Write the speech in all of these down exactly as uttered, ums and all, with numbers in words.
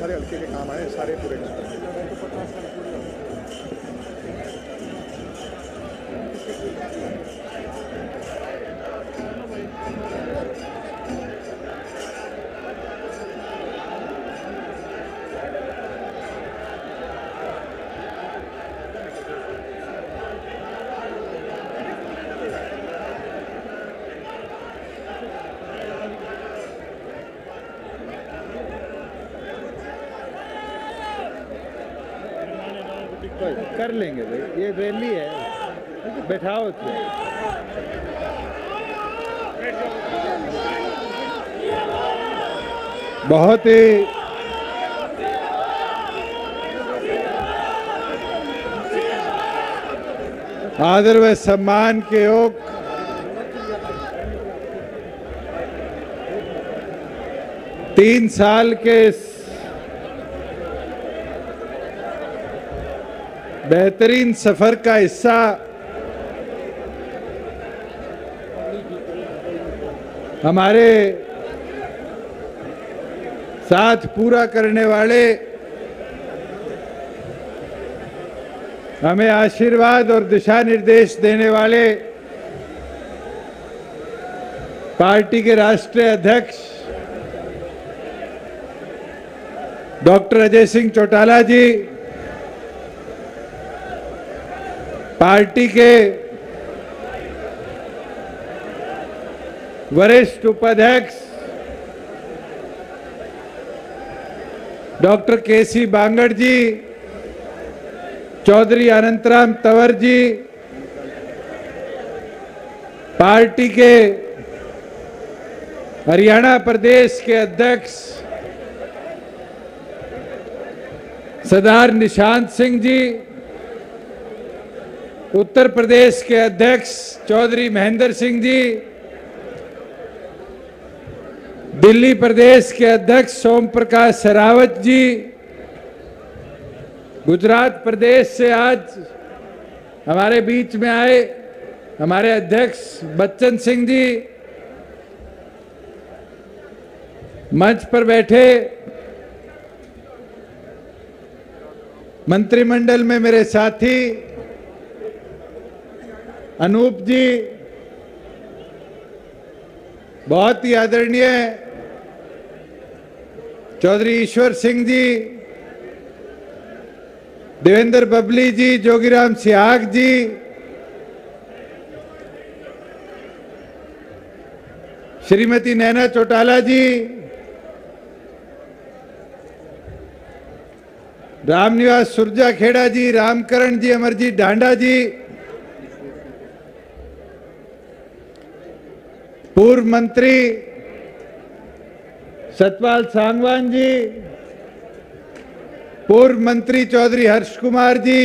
सारे हल्के के काम आए, सारे पूरे काम। कर लेंगे भाई, ये रैली है, बैठाओ उसमें। बहुत ही आदर व सम्मान के योग तीन साल के बेहतरीन सफर का हिस्सा हमारे साथ पूरा करने वाले, हमें आशीर्वाद और दिशा निर्देश देने वाले पार्टी के राष्ट्रीय अध्यक्ष डॉक्टर अजय सिंह चौटाला जी, पार्टी के वरिष्ठ उपाध्यक्ष doctor K C Bangar ji, Chaudhary Anantram Tanwar ji, party के हरियाणा प्रदेश के अध्यक्ष सरदार निशांत सिंह जी, उत्तर प्रदेश के अध्यक्ष चौधरी महेंद्र सिंह जी, दिल्ली प्रदेश के अध्यक्ष सोम प्रकाश शेरावत जी, गुजरात प्रदेश से आज हमारे बीच में आए हमारे अध्यक्ष बच्चन सिंह जी, मंच पर बैठे मंत्रिमंडल में मेरे साथी अनूप जी, बहुत ही आदरणीय चौधरी ईश्वर सिंह जी, देवेंद्र बबली जी, जोगीराम सिहाग जी, श्रीमती नैना चौटाला जी, रामनिवास सुरजा खेड़ा जी, रामकरण जी, अमरजीत ढांडा जी, पूर्व मंत्री सतपाल सांगवान जी, पूर्व मंत्री चौधरी हर्ष कुमार जी,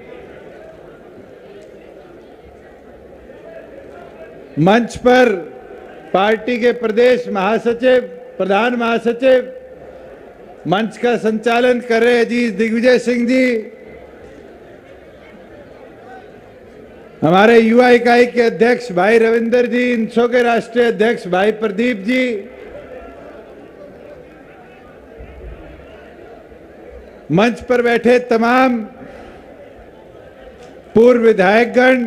मंच पर पार्टी के प्रदेश महासचिव, प्रधान महासचिव, मंच का संचालन कर रहे अजीत दिग्विजय सिंह जी, हमारे युवा इकाई के अध्यक्ष भाई रविंदर जी, इंसो के राष्ट्रीय अध्यक्ष भाई प्रदीप जी, मंच पर बैठे तमाम पूर्व विधायकगण,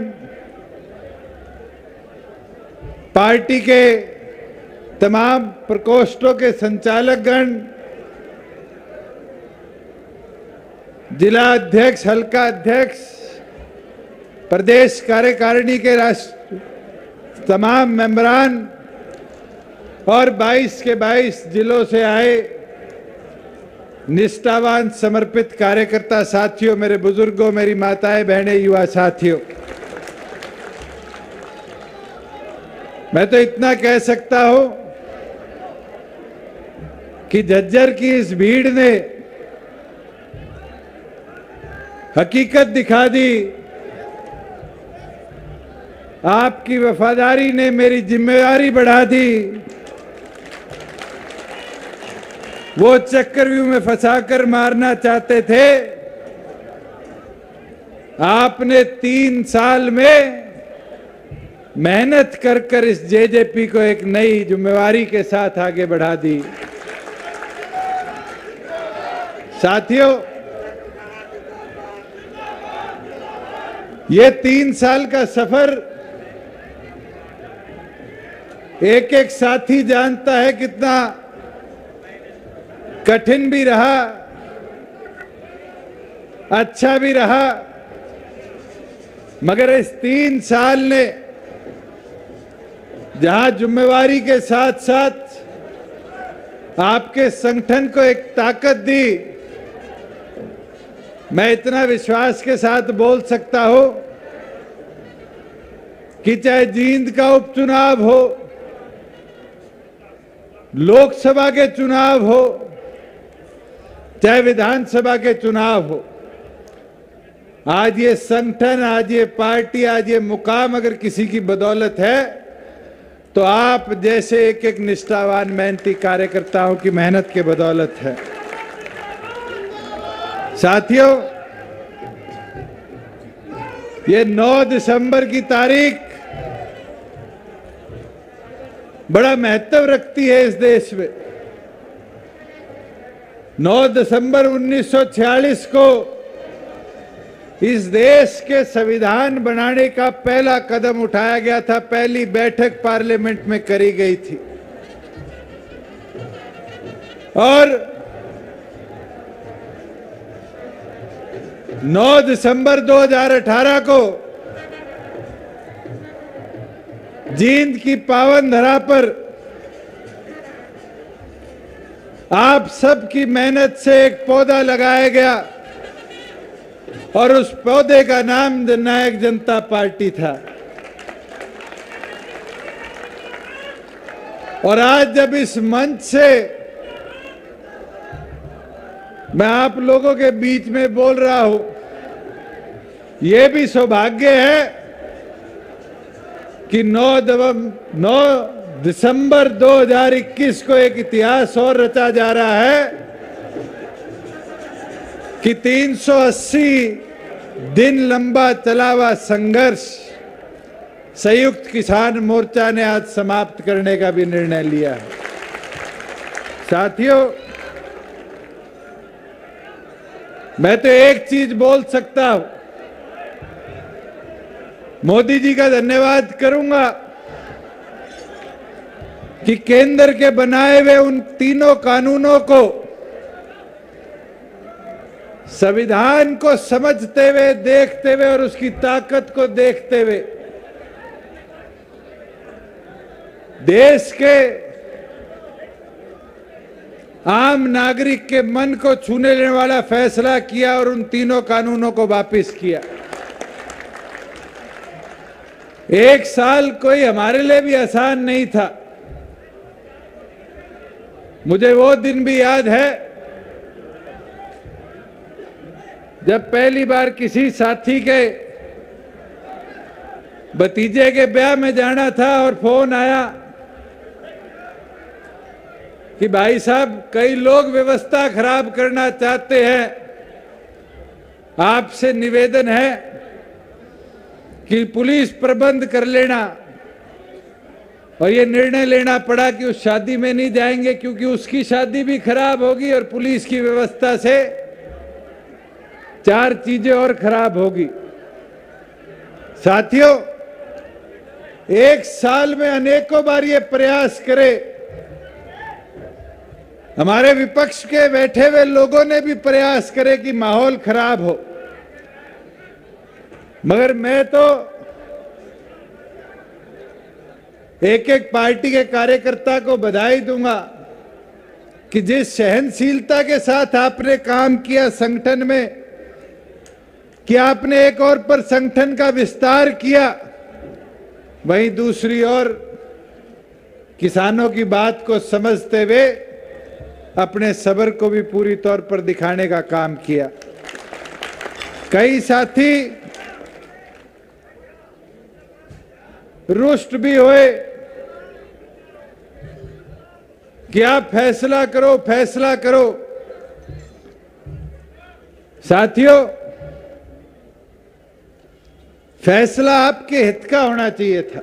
पार्टी के तमाम प्रकोष्ठों के संचालकगण, जिला अध्यक्ष, हल्का अध्यक्ष, प्रदेश कार्यकारिणी के राष्ट्र तमाम मेंबरान और बाईस के बाईस जिलों से आए निष्ठावान समर्पित कार्यकर्ता साथियों, मेरे बुजुर्गों, मेरी माताएं, बहनें, युवा साथियों, मैं तो इतना कह सकता हूं कि झज्जर की इस भीड़ ने हकीकत दिखा दी। आपकी वफादारी ने मेरी जिम्मेदारी बढ़ा दी। वो चक्रव्यूह में फंसाकर मारना चाहते थे, आपने तीन साल में मेहनत कर कर इस जेजेपी को एक नई जिम्मेवारी के साथ आगे बढ़ा दी। साथियों, ये तीन साल का सफर एक एक साथी जानता है कितना कठिन भी रहा, अच्छा भी रहा, मगर इस तीन साल ने जहां जिम्मेवारी के साथ साथ आपके संगठन को एक ताकत दी, मैं इतना विश्वास के साथ बोल सकता हूं कि चाहे जींद का उपचुनाव हो, लोकसभा के चुनाव हो, चाहे विधानसभा के चुनाव हो, आज ये संगठन, आज ये पार्टी, आज ये मुकाम अगर किसी की बदौलत है तो आप जैसे एक एक निष्ठावान मेहनती कार्यकर्ताओं की मेहनत के बदौलत है। साथियों, ये नौ दिसंबर की तारीख बड़ा महत्व रखती है इस देश में। नौ दिसंबर उन्नीस सौ छियालीस को इस देश के संविधान बनाने का पहला कदम उठाया गया था, पहली बैठक पार्लियामेंट में करी गई थी और नौ दिसंबर दो हज़ार अठारह को जींद की पावन धरा पर आप सबकी मेहनत से एक पौधा लगाया गया और उस पौधे का नाम जननायक जनता पार्टी था। और आज जब इस मंच से मैं आप लोगों के बीच में बोल रहा हूं, यह भी सौभाग्य है कि नौ दिसंबर दो हज़ार इक्कीस को एक इतिहास और रचा जा रहा है कि तीन सौ अस्सी दिन लंबा चला हुआ संघर्ष संयुक्त किसान मोर्चा ने आज समाप्त करने का भी निर्णय लिया है। साथियों, मैं तो एक चीज बोल सकता हूं, मोदी जी का धन्यवाद करूंगा कि केंद्र के बनाए हुए उन तीनों कानूनों को संविधान को समझते हुए, देखते हुए और उसकी ताकत को देखते हुए देश के आम नागरिक के मन को छूने लेने वाला फैसला किया और उन तीनों कानूनों को वापस किया। एक साल कोई हमारे लिए भी आसान नहीं था। मुझे वो दिन भी याद है जब पहली बार किसी साथी के भतीजे के ब्याह में जाना था और फोन आया कि भाई साहब कई लोग व्यवस्था खराब करना चाहते हैं, आपसे निवेदन है कि पुलिस प्रबंध कर लेना। और ये निर्णय लेना पड़ा कि उस शादी में नहीं जाएंगे क्योंकि उसकी शादी भी खराब होगी और पुलिस की व्यवस्था से चार चीजें और खराब होगी। साथियों, एक साल में अनेकों बार ये प्रयास करे, हमारे विपक्ष के बैठे हुए लोगों ने भी प्रयास करे कि माहौल खराब हो, मगर मैं तो एक एक पार्टी के कार्यकर्ता को बधाई दूंगा कि जिस सहनशीलता के साथ आपने काम किया संगठन में, कि आपने एक और पर संगठन का विस्तार किया, वहीं दूसरी ओर किसानों की बात को समझते हुए अपने सब्र को भी पूरी तौर पर दिखाने का काम किया। कई साथी रुष्ट भी हुए कि आप फैसला करो, फैसला करो। साथियों, फैसला आपके हित का होना चाहिए था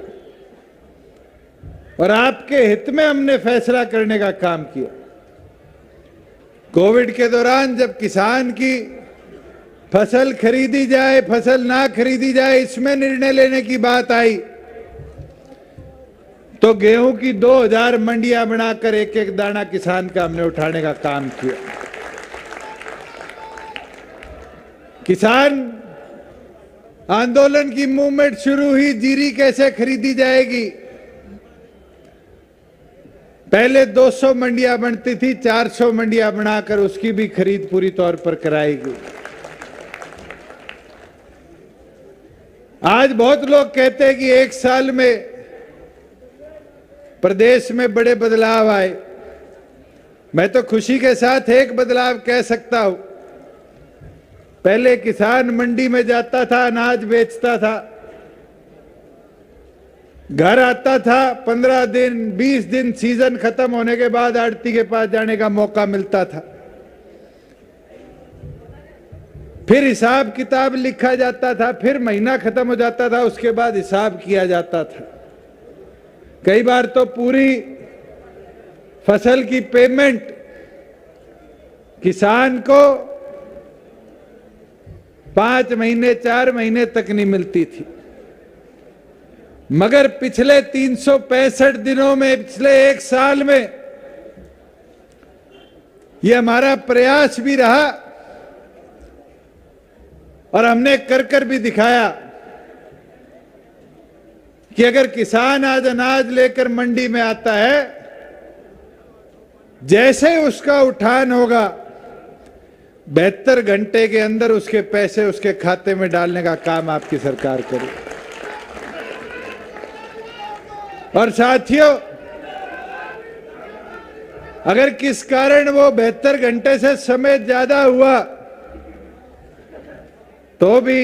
और आपके हित में हमने फैसला करने का काम किया। कोविड के दौरान जब किसान की फसल खरीदी जाए, फसल ना खरीदी जाए, इसमें निर्णय लेने की बात आई तो गेहूं की दो हज़ार मंडियां बनाकर एक एक दाना किसान का हमने उठाने का काम किया। किसान आंदोलन की मूवमेंट शुरू हुई, जीरी कैसे खरीदी जाएगी। पहले दो सौ मंडियां बनती थी, चार सौ मंडियां बनाकर उसकी भी खरीद पूरी तौर पर कराएगी। आज बहुत लोग कहते हैं कि एक साल में प्रदेश में बड़े बदलाव आए। मैं तो खुशी के साथ एक बदलाव कह सकता हूं। पहले किसान मंडी में जाता था, अनाज बेचता था, घर आता था, पंद्रह दिन बीस दिन सीजन खत्म होने के बाद आड़ती के पास जाने का मौका मिलता था। फिर हिसाब किताब लिखा जाता था, फिर महीना खत्म हो जाता था, उसके बाद हिसाब किया जाता था। कई बार तो पूरी फसल की पेमेंट किसान को पांच महीने चार महीने तक नहीं मिलती थी। मगर पिछले तीन सौ पैंसठ दिनों में, पिछले एक साल में यह हमारा प्रयास भी रहा और हमने कर कर भी दिखाया कि अगर किसान आज अनाज लेकर मंडी में आता है, जैसे उसका उठान होगा, बहत्तर घंटे के अंदर उसके पैसे उसके खाते में डालने का काम आपकी सरकार करे। और साथियों, अगर किस कारण वो बहत्तर घंटे से समय ज्यादा हुआ तो भी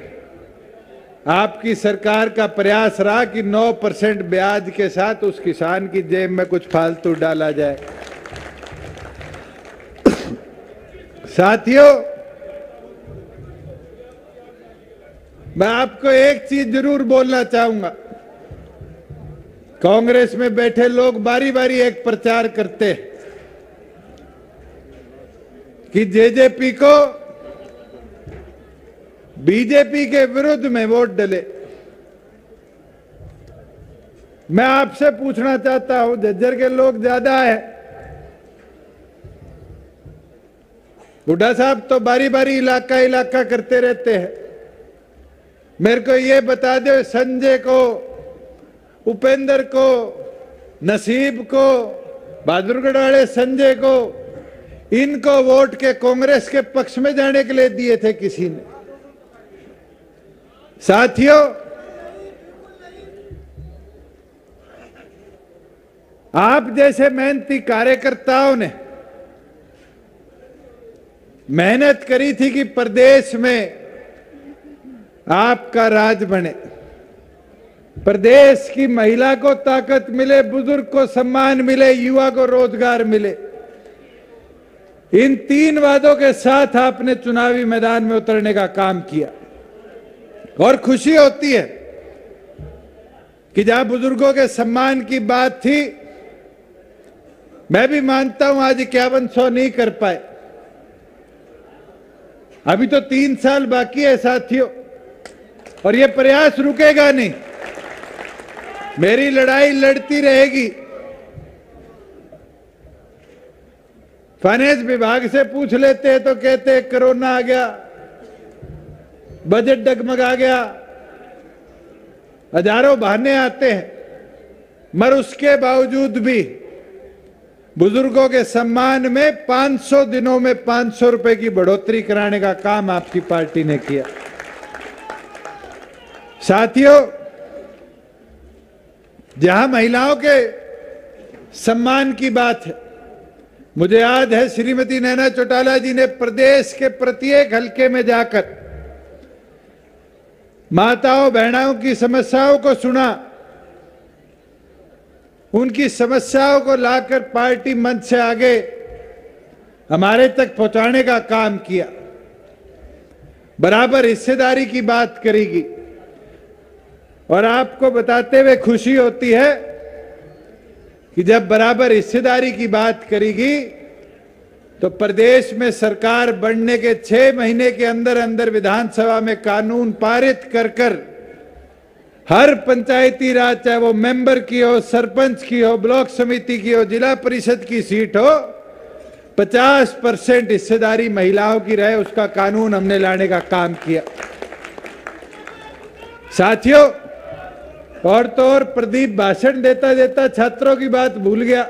आपकी सरकार का प्रयास रहा कि नौ परसेंट ब्याज के साथ उस किसान की जेब में कुछ फालतू डाला जाए। साथियों, मैं आपको एक चीज जरूर बोलना चाहूंगा। कांग्रेस में बैठे लोग बारी बारी एक प्रचार करते हैं कि जेजेपी को बीजेपी के विरुद्ध में वोट डले। मैं आपसे पूछना चाहता हूं, झज्जर के लोग ज्यादा है, हुड्डा साहब तो बारी बारी इलाका इलाका करते रहते हैं। मेरे को ये बता दो, संजय को, उपेंद्र को, नसीब को, बहादुरगढ़ वाले संजय को, इनको वोट के कांग्रेस के पक्ष में जाने के लिए दिए थे किसी ने? साथियों, आप जैसे मेहनती कार्यकर्ताओं ने मेहनत करी थी कि प्रदेश में आपका राज बने, प्रदेश की महिला को ताकत मिले, बुजुर्ग को सम्मान मिले, युवा को रोजगार मिले। इन तीन वादों के साथ आपने चुनावी मैदान में उतरने का काम किया और खुशी होती है कि जहां बुजुर्गों के सम्मान की बात थी, मैं भी मानता हूं आज इक्यावन सौ नहीं कर पाए, अभी तो तीन साल बाकी है साथियों, और ये प्रयास रुकेगा नहीं। मेरी लड़ाई लड़ती रहेगी। फाइनेंस विभाग से पूछ लेते हैं तो कहते हैं कोरोना आ गया, बजट डगमगा गया, हजारों बहाने आते हैं, मगर उसके बावजूद भी बुजुर्गों के सम्मान में पाँच सौ दिनों में पाँच सौ रुपए की बढ़ोतरी कराने का काम आपकी पार्टी ने किया। साथियों, जहां महिलाओं के सम्मान की बात है, मुझे याद है श्रीमती नैना चौटाला जी ने प्रदेश के प्रत्येक हलके में जाकर माताओं बहनों की समस्याओं को सुना, उनकी समस्याओं को लाकर पार्टी मंच से आगे हमारे तक पहुंचाने का काम किया, बराबर हिस्सेदारी की बात करेगी। और आपको बताते हुए खुशी होती है कि जब बराबर हिस्सेदारी की बात करेगी तो प्रदेश में सरकार बनने के छह महीने के अंदर अंदर विधानसभा में कानून पारित कर कर हर पंचायती राज, चाहे वो मेंबर की हो, सरपंच की हो, ब्लॉक समिति की हो, जिला परिषद की सीट हो, पचास परसेंट हिस्सेदारी महिलाओं की रहे, उसका कानून हमने लाने का काम किया। साथियों, और तो और प्रदीप भाषण देता देता छात्रों की बात भूल गया।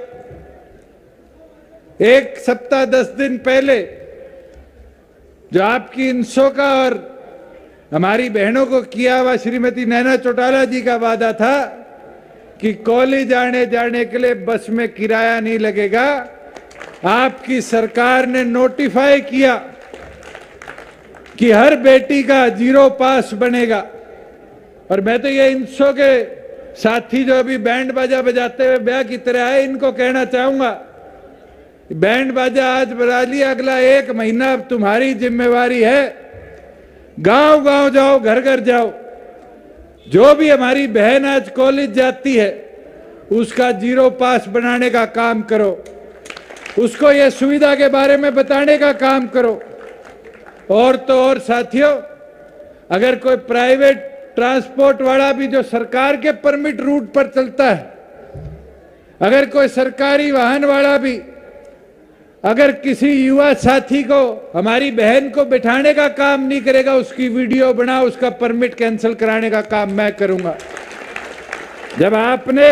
एक सप्ताह दस दिन पहले जो आपकी इंसो का और हमारी बहनों को किया हुआ श्रीमती नैना चौटाला जी का वादा था कि कॉलेज आने जाने के लिए बस में किराया नहीं लगेगा, आपकी सरकार ने नोटिफाई किया कि हर बेटी का जीरो पास बनेगा। और मैं तो ये इंसो के साथी जो अभी बैंड बाजा बजाते हुए ब्याह की तरह आए, इनको कहना चाहूंगा, बैंड बाजा आज बजा लिया, अगला एक महीना अब तुम्हारी जिम्मेवारी है। गांव गांव जाओ, घर घर जाओ, जो भी हमारी बहन आज कॉलेज जाती है उसका जीरो पास बनाने का काम करो, उसको ये सुविधा के बारे में बताने का काम करो। और तो और साथियों, अगर कोई प्राइवेट ट्रांसपोर्ट वाला भी जो सरकार के परमिट रूट पर चलता है, अगर कोई सरकारी वाहन वाला भी अगर किसी युवा साथी को, हमारी बहन को बिठाने का काम नहीं करेगा, उसकी वीडियो बना, उसका परमिट कैंसिल कराने का काम मैं करूंगा। जब आपने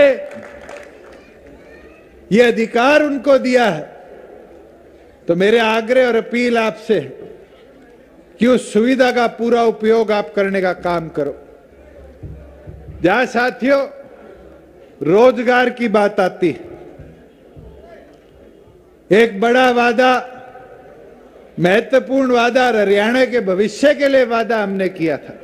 ये अधिकार उनको दिया है तो मेरे आग्रह और अपील आपसे है कि उस सुविधा का पूरा उपयोग आप करने का काम करो। जहां साथियों रोजगार की बात आती है, एक बड़ा वादा, महत्वपूर्ण वादा, हरियाणा के भविष्य के लिए वादा हमने किया था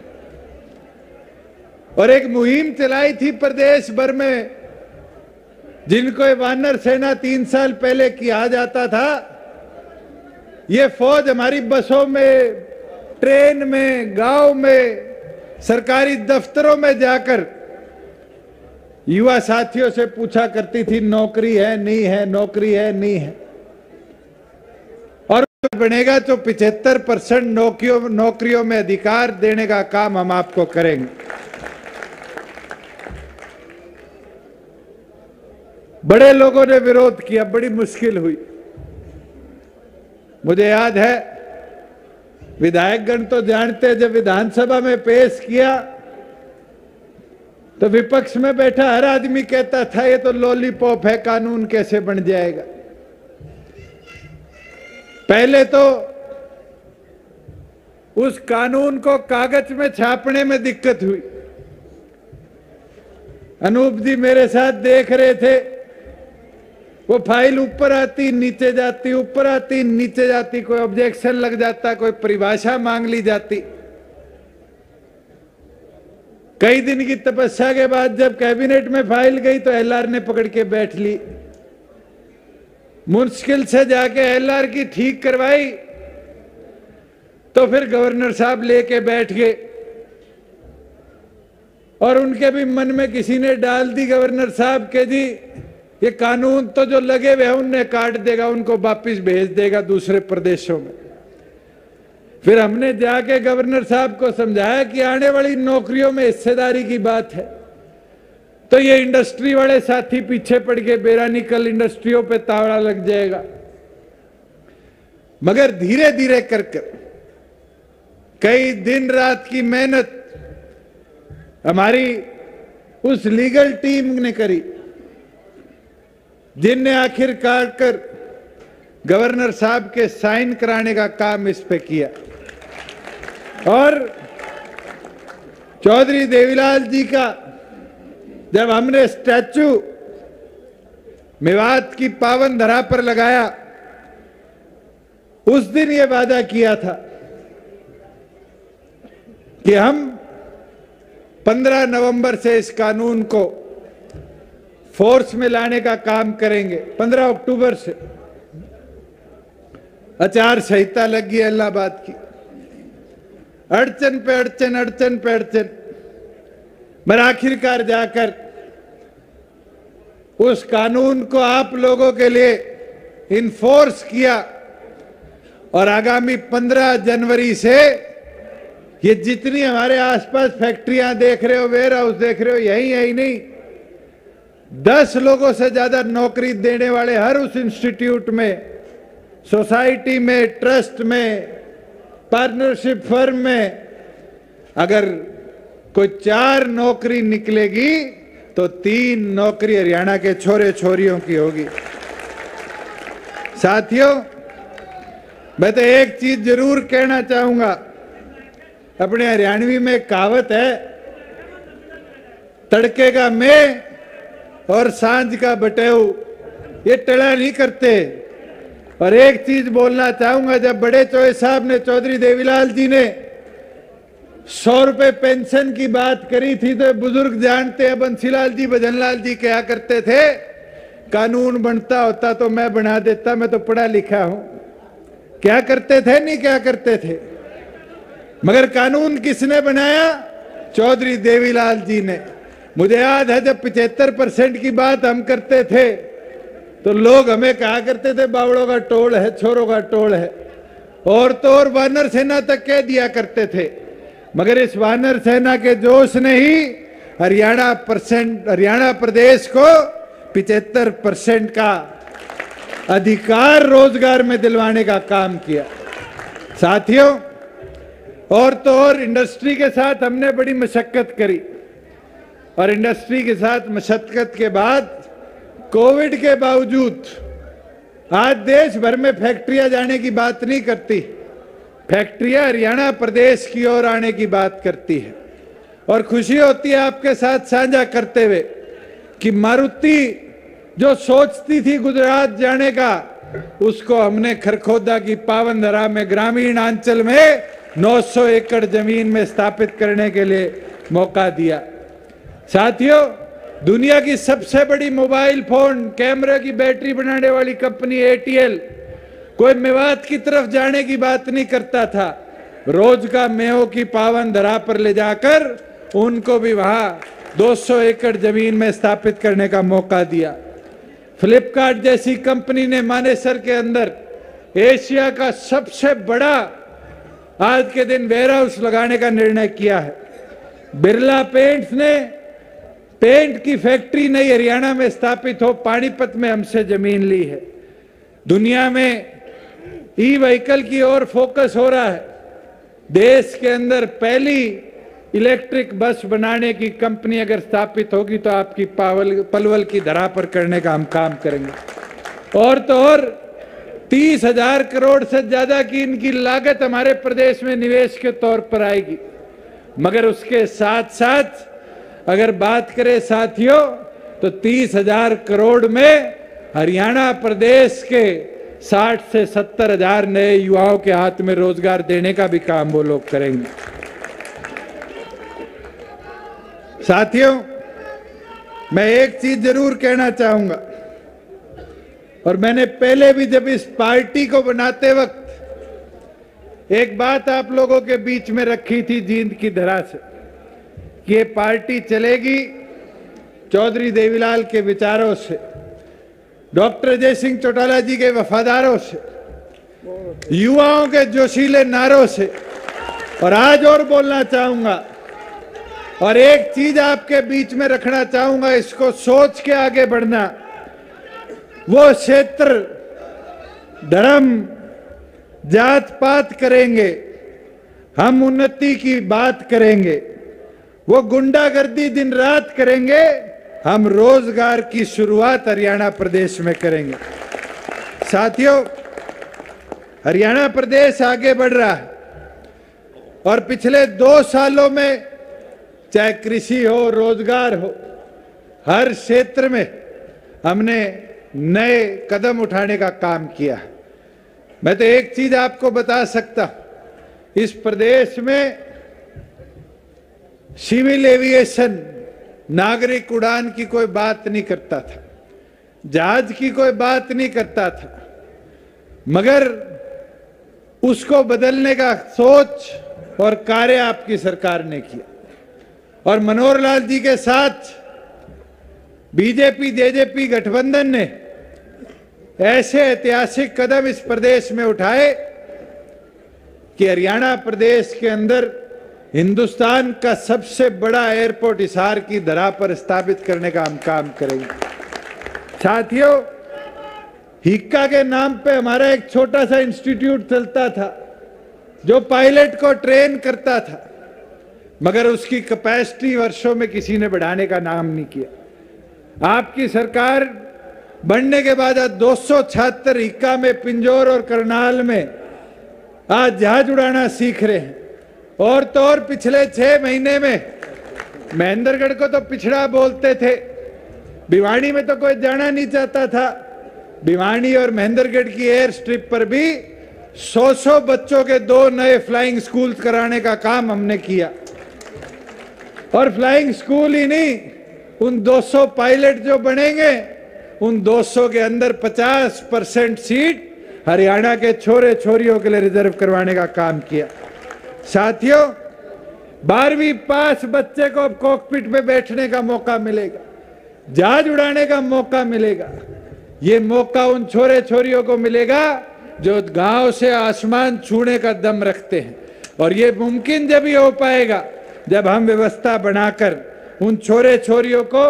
और एक मुहिम चलाई थी प्रदेश भर में, जिनको ये वानर सेना तीन साल पहले किया जाता था। ये फौज हमारी बसों में, ट्रेन में, गांव में, सरकारी दफ्तरों में जाकर युवा साथियों से पूछा करती थी, नौकरी है नहीं है, नौकरी है नहीं है। और बनेगा तो पिछहत्तर परसेंट नौकरियों नौकरियों में अधिकार देने का काम हम आपको करेंगे। बड़े लोगों ने विरोध किया, बड़ी मुश्किल हुई। मुझे याद है, विधायकगण तो जानते, जब विधानसभा में पेश किया तो विपक्ष में बैठा हर आदमी कहता था ये तो लॉलीपॉप है, कानून कैसे बन जाएगा। पहले तो उस कानून को कागज में छापने में दिक्कत हुई। अनूप जी मेरे साथ देख रहे थे, वो फाइल ऊपर आती नीचे जाती, ऊपर आती नीचे जाती, कोई ऑब्जेक्शन लग जाता, कोई परिभाषा मांग ली जाती। कई दिन की तपस्या के बाद जब कैबिनेट में फाइल गई तो एलआर ने पकड़ के बैठ ली। मुश्किल से जाके एलआर की ठीक करवाई तो फिर गवर्नर साहब लेके बैठ गए और उनके भी मन में किसी ने डाल दी, गवर्नर साहब के जी ये कानून तो जो लगे हुए हैं उन्हें काट देगा, उनको वापिस भेज देगा दूसरे प्रदेशों में। फिर हमने जाके गवर्नर साहब को समझाया कि आने वाली नौकरियों में हिस्सेदारी की बात है, तो ये इंडस्ट्री वाले साथी पीछे पड़ के बेरानिकल इंडस्ट्रियों पे तावड़ा लग जाएगा। मगर धीरे धीरे कर कर कई दिन रात की मेहनत हमारी उस लीगल टीम ने करी, जिनने आखिरकार कर गवर्नर साहब के साइन कराने का काम इस पे किया। और चौधरी देवीलाल जी का जब हमने स्टैचू मेवात की पावन धरा पर लगाया, उस दिन ये वादा किया था कि हम पंद्रह नवंबर से इस कानून को फोर्स में लाने का काम करेंगे। पंद्रह अक्टूबर से आचार संहिता लगी इलाहाबाद की, अड़चन पे अड़चन, अड़चन पे अड़चन, मगर आखिरकार जाकर उस कानून को आप लोगों के लिए इन्फोर्स किया और आगामी पंद्रह जनवरी से ये जितनी हमारे आसपास फैक्ट्रियां देख रहे हो, वेयर हाउस देख रहे हो, यही यही नहीं, दस लोगों से ज्यादा नौकरी देने वाले हर उस इंस्टीट्यूट में, सोसाइटी में, ट्रस्ट में, पार्टनरशिप फर्म में अगर कोई चार नौकरी निकलेगी तो तीन नौकरी हरियाणा के छोरे छोरियों की होगी। साथियों, मैं तो एक चीज जरूर कहना चाहूंगा, अपने हरियाणवी में एक कहावत है, तड़के का मैं और सांझ का बटेऊ, ये टला नहीं करते। और एक चीज बोलना चाहूंगा, जब बड़े चौधरी साहब ने, चौधरी देवीलाल जी ने सौ रुपए पेंशन की बात करी थी तो बुजुर्ग जानते हैं, बंसीलाल जी, भजनलाल जी क्या करते थे, कानून बनता होता तो मैं बना देता, मैं तो पढ़ा लिखा हूं। क्या करते थे, नहीं क्या करते थे, मगर कानून किसने बनाया? चौधरी देवीलाल जी ने। मुझे याद है जब पिछहत्तर परसेंट की बात हम करते थे तो लोग हमें कहा करते थे बावड़ों का टोल है, छोरों का टोल है, और तो और वानर सेना तक कह दिया करते थे। मगर इस वानर सेना के जोश ने ही हरियाणा परसेंट हरियाणा प्रदेश को पिछहत्तर परसेंट का अधिकार रोजगार में दिलवाने का काम किया। साथियों, और तो और इंडस्ट्री के साथ हमने बड़ी मशक्कत करी, और इंडस्ट्री के साथ मशक्कत के बाद कोविड के बावजूद आज देश भर में फैक्ट्रियां जाने की बात नहीं करती, फैक्ट्रियां हरियाणा प्रदेश की ओर आने की बात करती है। और खुशी होती है आपके साथ साझा करते हुए कि मारुति जो सोचती थी गुजरात जाने का, उसको हमने खरखोदा की पावन धरा में, ग्रामीण अंचल में नौ सौ एकड़ जमीन में स्थापित करने के लिए मौका दिया। साथियों, दुनिया की सबसे बड़ी मोबाइल फोन कैमरे की बैटरी बनाने वाली कंपनी एटीएल कोई मेवात की तरफ जाने की बात नहीं करता था, रोज का मेहो की पावन धरा पर ले जाकर उनको भी वहां दो सौ एकड़ जमीन में स्थापित करने का मौका दिया। फ्लिपकार्ट जैसी कंपनी ने मानेसर के अंदर एशिया का सबसे बड़ा आज के दिन वेयर हाउस लगाने का निर्णय किया है। बिरला पेंट्स ने पेंट की फैक्ट्री नई हरियाणा में स्थापित हो पानीपत में हमसे जमीन ली है। दुनिया में ई व्हीकल की ओर फोकस हो रहा है। देश के अंदर पहली इलेक्ट्रिक बस बनाने की कंपनी अगर स्थापित होगी तो आपकी पावल पलवल की धरा पर करने का हम काम करेंगे। और तो और तीस हजार करोड़ से ज्यादा की इनकी लागत हमारे प्रदेश में निवेश के तौर पर आएगी। मगर उसके साथ साथ अगर बात करें साथियों, तो तीस हजार करोड़ में हरियाणा प्रदेश के साठ से सत्तर हजार नए युवाओं के हाथ में रोजगार देने का भी काम वो लोग करेंगे। साथियों, मैं एक चीज जरूर कहना चाहूंगा, और मैंने पहले भी जब इस पार्टी को बनाते वक्त एक बात आप लोगों के बीच में रखी थी जींद की धरा से, कि ये पार्टी चलेगी चौधरी देवीलाल के विचारों से, डॉक्टर अजय सिंह चौटाला जी के वफादारों से, युवाओं के जोशीले नारों से। और आज और बोलना चाहूंगा, और एक चीज आपके बीच में रखना चाहूंगा, इसको सोच के आगे बढ़ना। वो क्षेत्र धर्म जात पात करेंगे, हम उन्नति की बात करेंगे, वो गुंडागर्दी दिन रात करेंगे, हम रोजगार की शुरुआत हरियाणा प्रदेश में करेंगे। साथियों, हरियाणा प्रदेश आगे बढ़ रहा है, और पिछले दो सालों में चाहे कृषि हो, रोजगार हो, हर क्षेत्र में हमने नए कदम उठाने का काम किया है। मैं तो एक चीज आपको बता सकता, इस प्रदेश में सिविल एविएशन, नागरिक उड़ान की कोई बात नहीं करता था, जहाज की कोई बात नहीं करता था, मगर उसको बदलने का सोच और कार्य आपकी सरकार ने किया। और मनोहर लाल जी के साथ बीजेपी जेजेपी गठबंधन ने ऐसे ऐतिहासिक कदम इस प्रदेश में उठाए कि हरियाणा प्रदेश के अंदर हिंदुस्तान का सबसे बड़ा एयरपोर्ट हिसार की धरा पर स्थापित करने का हम काम करेंगे। साथियों, हिक्का के नाम पे हमारा एक छोटा सा इंस्टीट्यूट चलता था जो पायलट को ट्रेन करता था, मगर उसकी कैपेसिटी वर्षों में किसी ने बढ़ाने का नाम नहीं किया। आपकी सरकार बनने के बाद आज दो सौ छिहत्तर हिक्का में, पिंजौर और करनाल में आज जहाज उड़ाना सीख रहे हैं। और तो और पिछले छह महीने में महेंद्रगढ़ को तो पिछड़ा बोलते थे, भिवानी में तो कोई जाना नहीं चाहता था। भिवानी और महेंद्रगढ़ की एयर स्ट्रिप पर भी सौ सौ बच्चों के दो नए फ्लाइंग स्कूल कराने का काम हमने किया। और फ्लाइंग स्कूल ही नहीं, उन दो सौ पायलट जो बनेंगे उन दो सौ के अंदर पचास परसेंट सीट हरियाणा के छोरे छोरियों के लिए रिजर्व करवाने का काम किया। साथियों, बारहवीं पास बच्चे को अब कॉकपिट में बैठने का मौका मिलेगा, जहाज उड़ाने का मौका मिलेगा। ये मौका उन छोरे छोरियों को मिलेगा जो गांव से आसमान छूने का दम रखते हैं। और ये मुमकिन जब ही हो पाएगा जब हम व्यवस्था बनाकर उन छोरे छोरियों को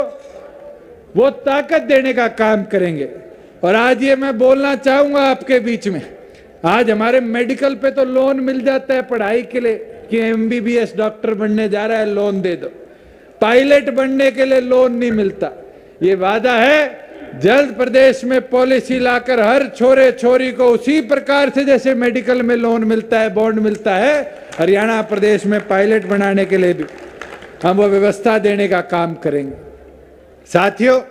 वो ताकत देने का काम करेंगे। और आज ये मैं बोलना चाहूंगा आपके बीच में, आज हमारे मेडिकल पे तो लोन मिल जाता है पढ़ाई के लिए कि एमबीबीएस डॉक्टर बनने जा रहा है, लोन दे दो। पायलट बनने के लिए लोन नहीं मिलता। ये वादा है जल्द प्रदेश में पॉलिसी लाकर हर छोरे छोरी को उसी प्रकार से जैसे मेडिकल में लोन मिलता है, बॉन्ड मिलता है, हरियाणा प्रदेश में पायलट बनाने के लिए भी हम वो व्यवस्था देने का काम करेंगे। साथियों,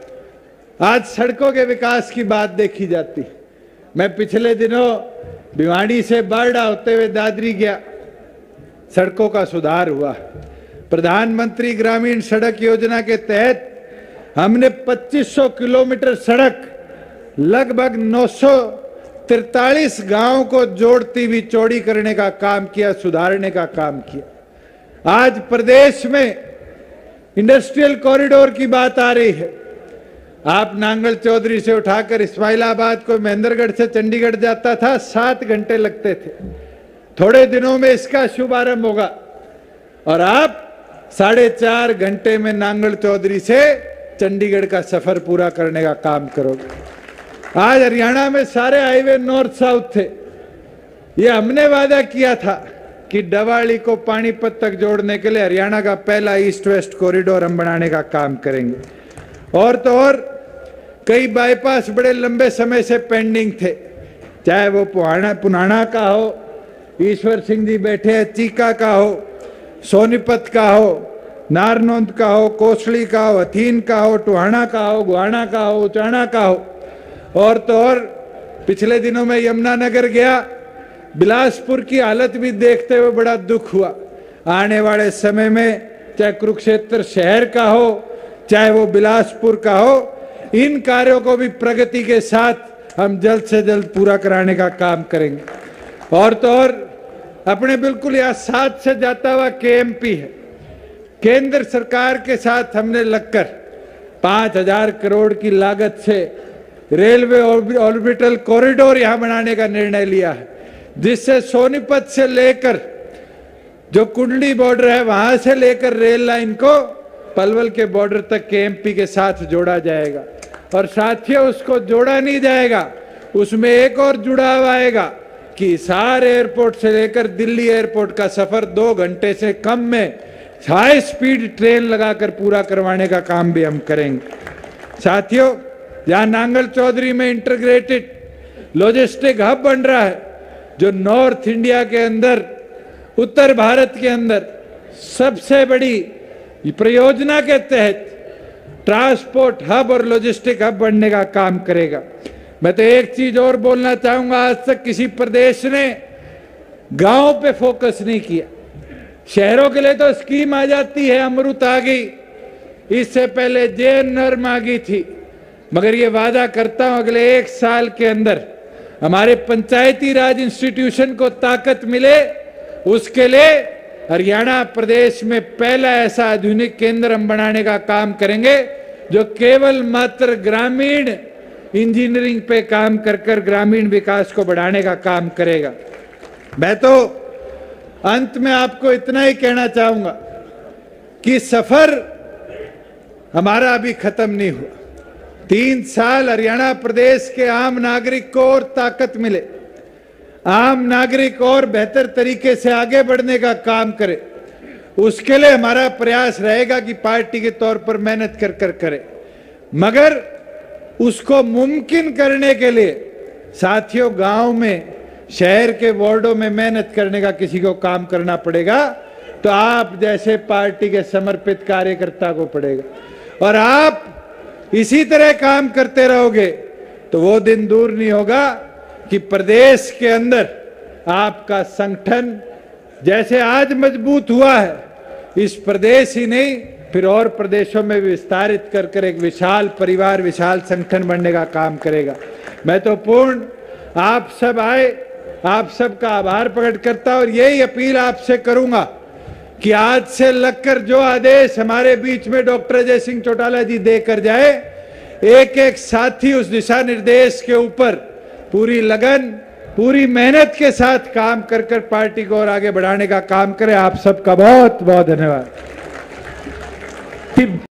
आज सड़कों के विकास की बात देखी जाती। मैं पिछले दिनों भिवानी से बारडा होते हुए दादरी गया, सड़कों का सुधार हुआ। प्रधानमंत्री ग्रामीण सड़क योजना के तहत हमने पच्चीस सौ किलोमीटर सड़क लगभग नौ सौ तिरतालीस गांव को जोड़ती हुई चौड़ी करने का काम किया, सुधारने का काम किया। आज प्रदेश में इंडस्ट्रियल कॉरिडोर की बात आ रही है। आप नांगल चौधरी से उठाकर इस्माइलाबाद को महेंद्रगढ़ से चंडीगढ़ जाता था, सात घंटे लगते थे। थोड़े दिनों में इसका शुभारंभ होगा और आप साढ़े चार घंटे में नांगल चौधरी से चंडीगढ़ का सफर पूरा करने का काम करोगे। आज हरियाणा में सारे हाईवे नॉर्थ साउथ थे। ये हमने वादा किया था कि डवाली को पानीपत तक जोड़ने के लिए हरियाणा का पहला ईस्ट वेस्ट कॉरिडोर हम बनाने का काम करेंगे। और तो और कई बाईपास बड़े लंबे समय से पेंडिंग थे, चाहे वो पुहाना पुनाना का हो, ईश्वर सिंह जी बैठे हैं, चीका का हो, सोनीपत का हो, नारनौंद का हो, कोसली का हो, हथीन का हो, टुहाना का हो, गुहाना का हो, उचाना का हो। और तो और पिछले दिनों में यमुनानगर गया, बिलासपुर की हालत भी देखते हुए बड़ा दुख हुआ। आने वाले समय में चाहे कुरुक्षेत्र शहर का हो, चाहे वो बिलासपुर का हो, इन कार्यों को भी प्रगति के साथ हम जल्द से जल्द पूरा कराने का काम करेंगे। और तो और अपने बिल्कुल यहाँ साथ से जाता हुआ केएमपी है, केंद्र सरकार के साथ हमने लगकर पांच हजार करोड़ की लागत से रेलवे ऑर्बिटल कॉरिडोर यहां बनाने का निर्णय लिया है, जिससे सोनीपत से लेकर जो कुंडली बॉर्डर है वहां से लेकर रेल लाइन को पलवल के बॉर्डर तक केएमपी के साथ जोड़ा जाएगा। और साथियों, उसको जोड़ा नहीं जाएगा, उसमें एक और जुड़ाव आएगा कि हिसार एयरपोर्ट से लेकर दिल्ली एयरपोर्ट का सफर दो घंटे से कम में हाई स्पीड ट्रेन लगाकर पूरा करवाने का काम भी हम करेंगे। साथियों, जहां नांगल चौधरी में इंटीग्रेटेड लॉजिस्टिक हब बन रहा है, जो नॉर्थ इंडिया के अंदर, उत्तर भारत के अंदर सबसे बड़ी परियोजना के तहत ट्रांसपोर्ट हब और लॉजिस्टिक हब बनने का काम करेगा। मैं तो एक चीज और बोलना चाहूंगा, आज तक किसी प्रदेश ने गांव पे फोकस नहीं किया। शहरों के लिए तो स्कीम आ जाती है, अमृत आ गई, इससे पहले जैन नर्म आ गई थी, मगर ये वादा करता हूं अगले एक साल के अंदर हमारे पंचायती राज इंस्टीट्यूशन को ताकत मिले, उसके लिए हरियाणा प्रदेश में पहला ऐसा आधुनिक केंद्र हम बनाने का काम करेंगे जो केवल मात्र ग्रामीण इंजीनियरिंग पे काम कर कर ग्रामीण विकास को बढ़ाने का काम करेगा। मैं तो अंत में आपको इतना ही कहना चाहूंगा कि सफर हमारा अभी खत्म नहीं हुआ। तीन साल हरियाणा प्रदेश के आम नागरिक को और ताकत मिले, आम नागरिक और बेहतर तरीके से आगे बढ़ने का काम करे, उसके लिए हमारा प्रयास रहेगा कि पार्टी के तौर पर मेहनत कर कर करे। मगर उसको मुमकिन करने के लिए साथियों गांव में, शहर के वार्डों में मेहनत करने का किसी को काम करना पड़ेगा, तो आप जैसे पार्टी के समर्पित कार्यकर्ता को पड़ेगा। और आप इसी तरह काम करते रहोगे तो वो दिन दूर नहीं होगा कि प्रदेश के अंदर आपका संगठन जैसे आज मजबूत हुआ है, इस प्रदेश ही नहीं फिर और प्रदेशों में विस्तारित कर कर एक विशाल परिवार, विशाल संगठन बनने का काम करेगा। मैं तो पूर्ण आप सब आए, आप सबका आभार प्रकट करता और यही अपील आपसे करूंगा कि आज से लगकर जो आदेश हमारे बीच में डॉक्टर अजय सिंह चौटाला जी देकर जाए, एक एक साथी उस दिशा निर्देश के ऊपर पूरी लगन, पूरी मेहनत के साथ काम कर कर पार्टी को और आगे बढ़ाने का काम करें। आप सबका बहुत बहुत धन्यवाद।